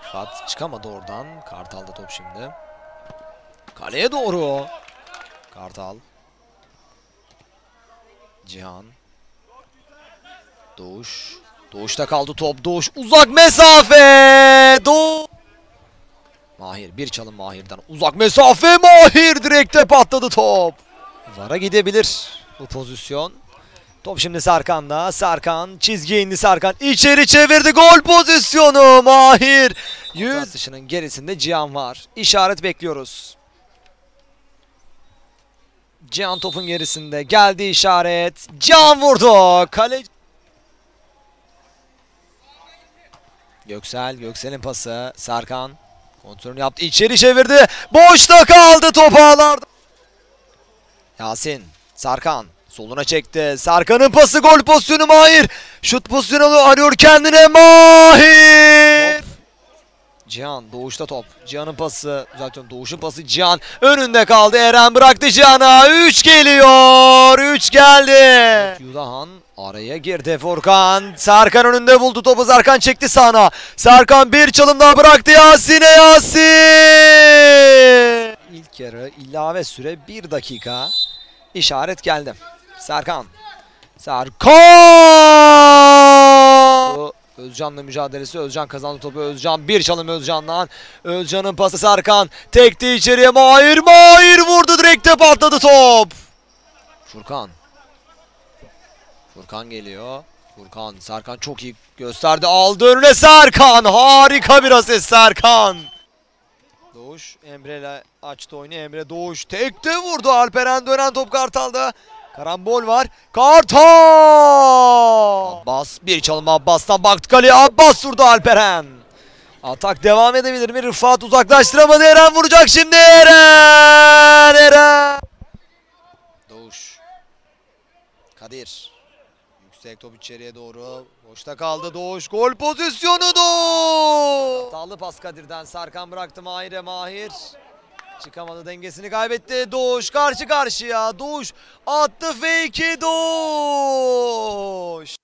Rıfat çıkamadı oradan. Kartal'da top şimdi. Kaleye doğru. Kartal. Cihan. Doğuş. Doğuş'ta kaldı top. Doğuş uzak mesafe. Mahir, bir çalım Mahir'den. Uzak mesafe, Mahir direkte patladı top. VAR'a gidebilir bu pozisyon. Top şimdi Serkan'da. Serkan çizgiye indi Serkan. İçeri çevirdi, gol pozisyonu Mahir. 100 dışının gerisinde Cihan var. İşaret bekliyoruz. Cihan topun gerisinde. Geldi işaret. Cihan vurdu. Kale. Göksel'in pası. Serkan kontrolünü yaptı. İçeri çevirdi. Boşta kaldı top ağlarda. Yasin. Serkan. Soluna çekti. Serkan'ın pası, gol pozisyonu Mahir. Şut pozisyonu arıyor kendine Mahir. Top. Cihan. Doğuş'ta top. Cihan'ın pası. Zaten Doğuş'un pası. Cihan önünde kaldı. Eren bıraktı Cihan'a. 3 geliyor. 3 geldi. Yudahan araya girdi. Furkan. Serkan önünde buldu topu. Serkan çekti sağına. Serkan bir çalım daha bıraktı Yasin'e. Yasin. İlk yarı ilave süre 1 dakika. İşaret geldi. Serkan. Özcan'la mücadelesi. Özcan kazandı topu. Özcan bir çalım Özcan'dan. Özcan'ın pası Serkan. Tekti içeriye Mahir. Mahir vurdu, direkte patladı top. Furkan. Furkan geliyor. Furkan. Serkan çok iyi gösterdi. Aldı önüne Serkan. Harika bir asist Serkan. Doğuş Emre ile açtı oyunu. Emre Doğuş tekte vurdu. Alperen dönen top Kartal'da. Karambol var. Kartal! Abbas bir çalım Abbas'tan baktı kaleye. Abbas vurdu Alperen. Atak devam edebilir mi? Rıfat uzaklaştıramadı. Eren vuracak şimdi. Eren! Doğuş. Kadir. Yüksek top içeriye doğru. Boşta kaldı Doğuş. Gol pozisyonu Doğuş. Hatalı pas Kadir'den. Serkan bıraktı Mahir'e. Mahir. Çıkamadı, dengesini kaybetti. Doğuş karşı karşıya. Doğuş attı fake'i. Doğuş.